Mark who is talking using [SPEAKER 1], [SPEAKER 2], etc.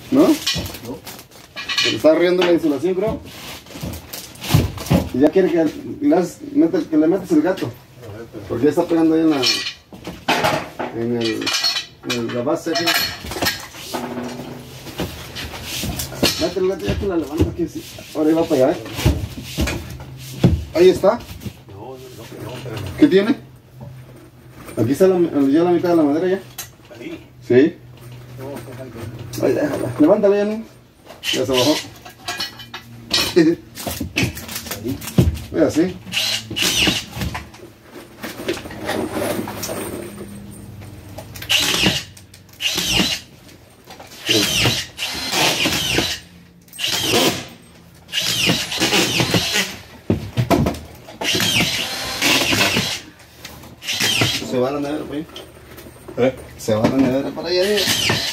[SPEAKER 1] ¿No?
[SPEAKER 2] No.
[SPEAKER 1] Se le está riendo la insulación, creo. Y ya quiere que le metas el gato. Porque ya está pegando ahí en la base aquí. Mete el gato ya que la levanta aquí. Sí. Ahora va para allá, ¿eh? Ahí está.
[SPEAKER 2] No, espérame.
[SPEAKER 1] ¿Qué tiene? Aquí está ya la mitad de la madera ya.
[SPEAKER 2] Ahí.
[SPEAKER 1] Sí.
[SPEAKER 2] No, está alto.
[SPEAKER 1] Ahí déjala. Levántala ya, ¿no? Ya se bajó.
[SPEAKER 2] Ahí.
[SPEAKER 1] Ve así. Se va a la nevera, güey.
[SPEAKER 2] ¿Eh?
[SPEAKER 1] Se va a la nevera para allá.